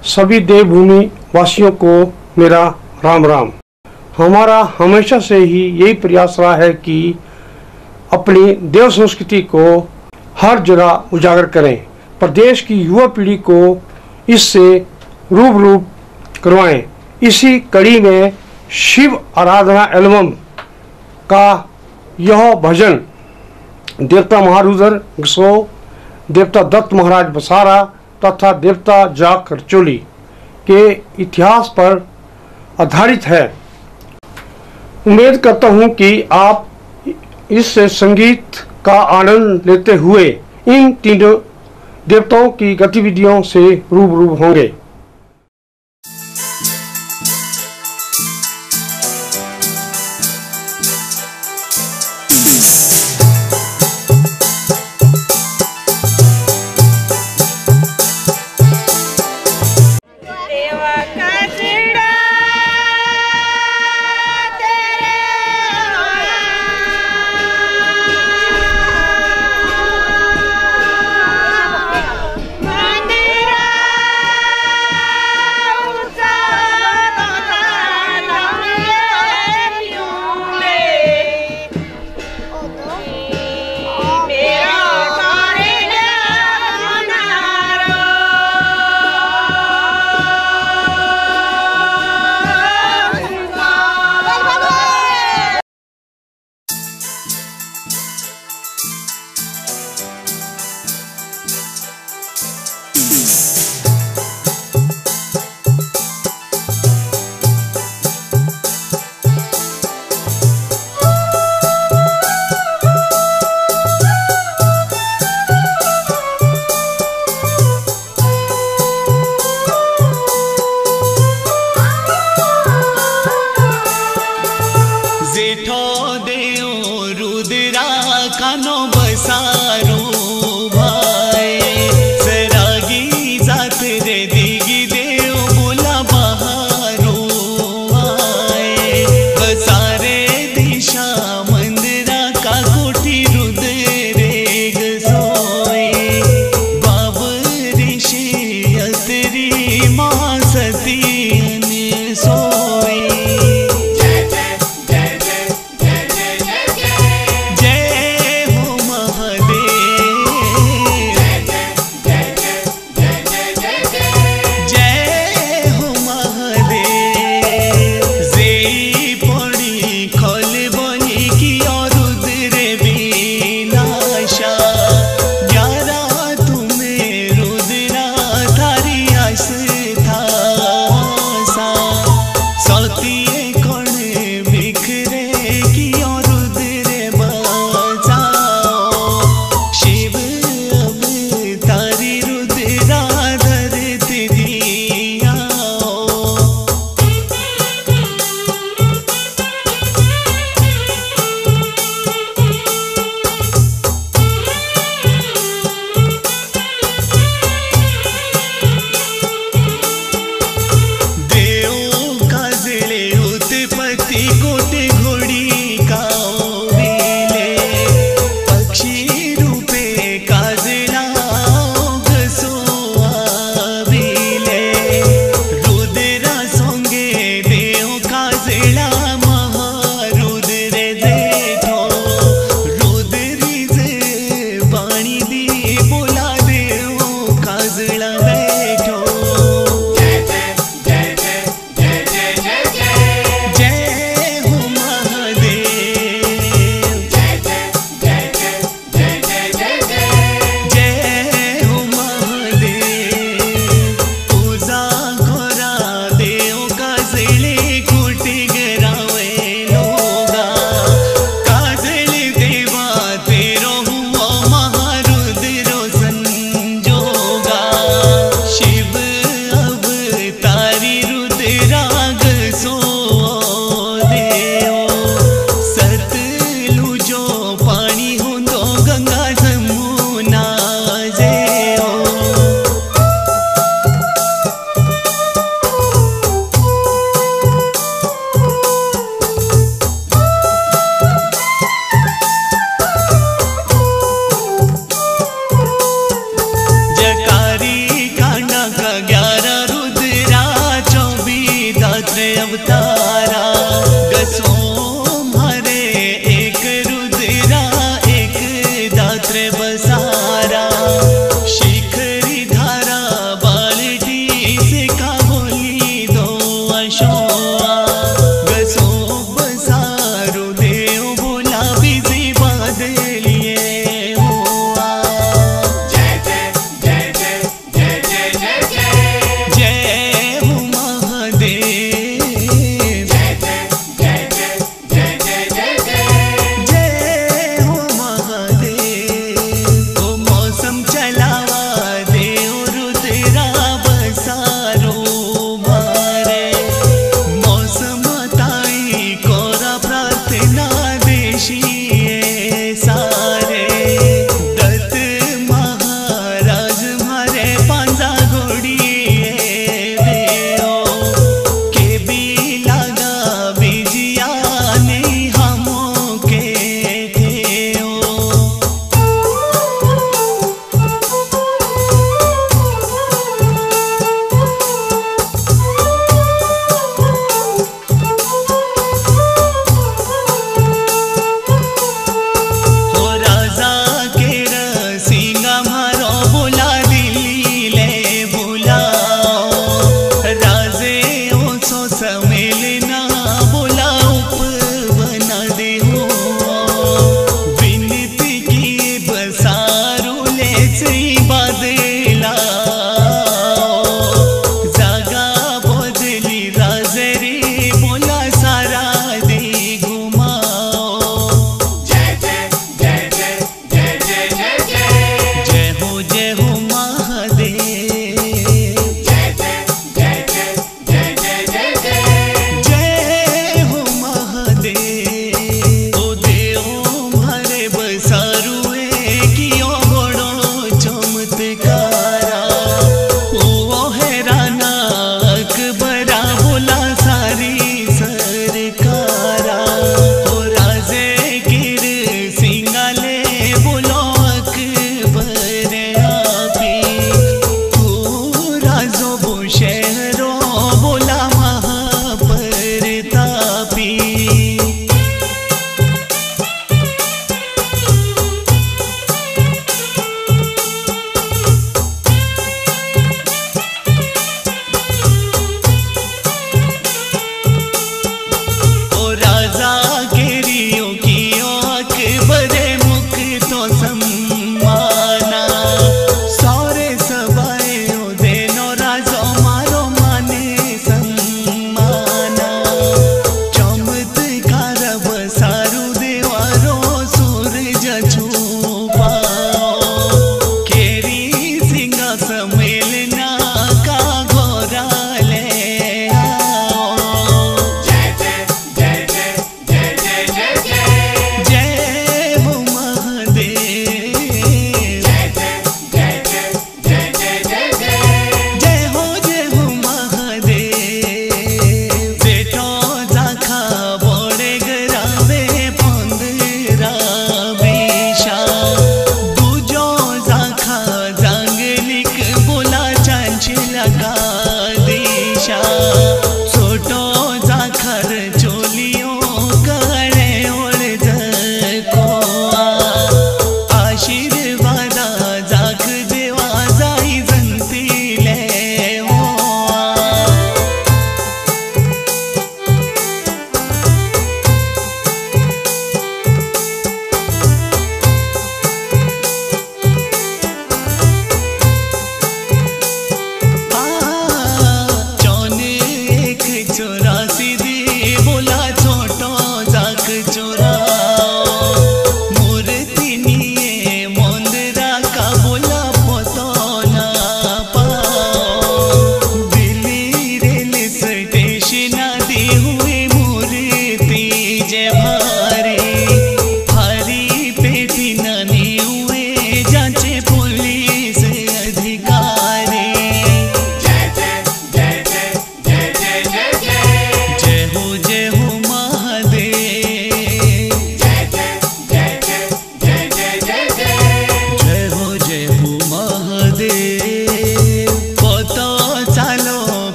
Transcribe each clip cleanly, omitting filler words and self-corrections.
सभी देवभूमि वासियों को मेरा राम राम। हमारा हमेशा से ही यही प्रयास रहा है कि अपनी देव संस्कृति को हर जगह उजागर करें, प्रदेश की युवा पीढ़ी को इससे रूबरू करवाएं। इसी कड़ी में शिव आराधना एल्बम का यह भजन देवता महारुद्र गसो, देवता दत्त महाराज बसारा तथा देवता जाक रचोली के इतिहास पर आधारित है। उम्मीद करता हूं कि आप इस संगीत का आनंद लेते हुए इन तीनों देवताओं की गतिविधियों से रूबरू होंगे। कानो बसारो भाई सरागी जात रे दिगी देव बोला बहारो आए बसारे दिशा मंदिरा का कोठी रुद्रे गसोए बाबरी अतरी महासती सोए I see.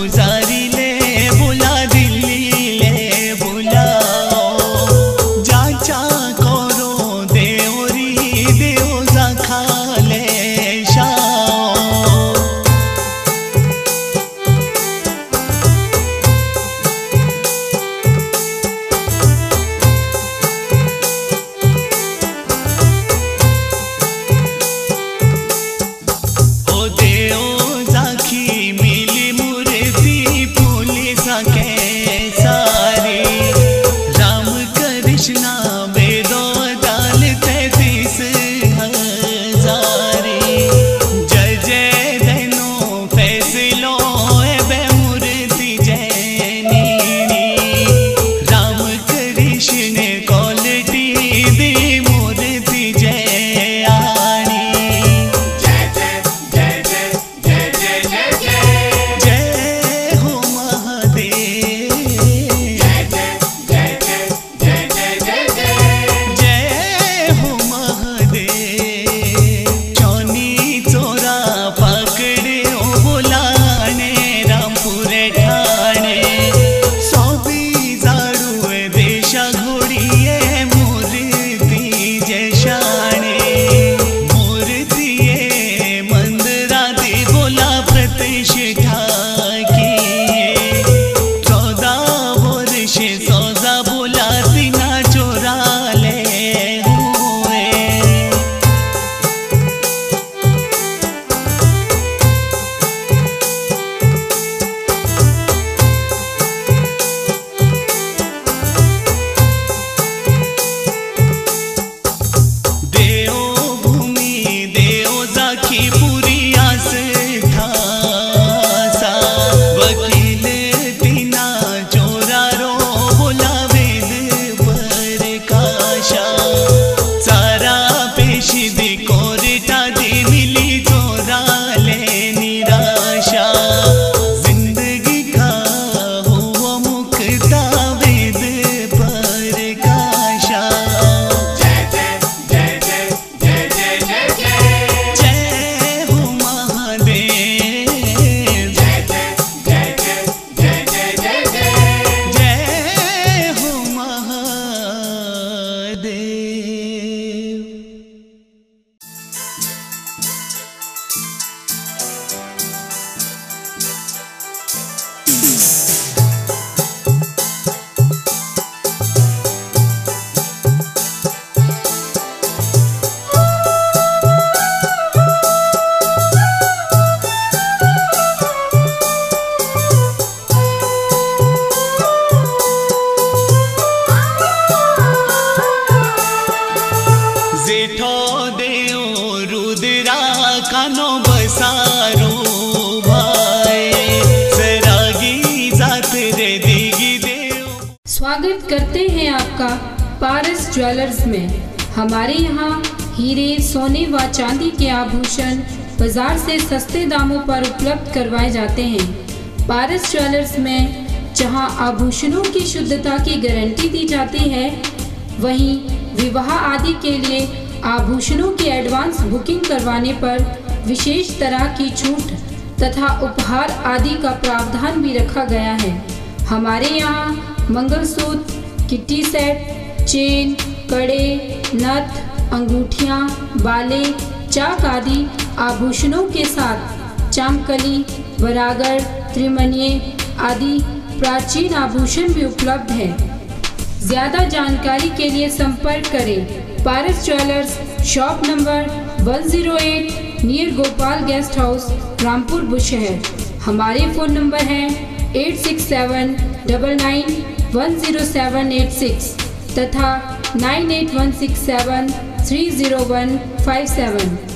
पुजारी ले बुला दिल्ली ले बुलाओ जाचा करो देवरी देव जाखा ले शाओ ओ देव जाखी मिली मूर्ति पुलिस के सारी राम कृष्णा बेदो दाल 33,000 जय जय देनो फैसलो बे मूर्ति जैनी राम कृष्ण क्वालिटी दी मूर्ति जय आनी जय हो महादेव जय हो महादेव चौनी चोरा पकड़े ओ बुलाने रामपुरे ठाणे सौबी झाड़ू देशा घोड़िए मूर्ति जैशाणे मूर्तिए मंदिराती बोला प्रतिष्ठा की 14 वर्ष सौजा बोला तीना चोरा ले हुए देव भूमि देव जाखी पुरी आस ठासा वकील तीना चोरा रो बोला वेद पर काशा सारा पेशी दी कोरटा दी मिली चोरा ले निराशा जिंदगी का हुआ मुक्ता वेद पर काशा जय हो महादेव जय हो महादेव जेठो देव रुद्रा कानो बसारो भाई सरागी जात रे दिगी देव। स्वागत करते हैं आपका पारस ज्वेलर्स में। हमारे यहाँ हीरे सोने व चांदी के आभूषण बाजार से सस्ते दामों पर उपलब्ध करवाए जाते हैं। पारस ज्वेलर्स में जहाँ आभूषणों की शुद्धता की गारंटी दी जाती है, वहीं विवाह आदि के लिए आभूषणों की एडवांस बुकिंग करवाने पर विशेष तरह की छूट तथा उपहार आदि का प्रावधान भी रखा गया है। हमारे यहाँ मंगलसूत्र, किट्टी सेट, चेन, कड़े, नथ, अंगूठियाँ, बाले, चाक आदि आभूषणों के साथ चामकली, बरागर, त्रिमणिये आदि प्राचीन आभूषण भी उपलब्ध है। ज्यादा जानकारी के लिए संपर्क करें Paras jewellers, shop number 108 near Gopal guest house, Rampur Bushahr. हमारे फ़ोन नंबर हैं 8679910786 तथा 9816730157।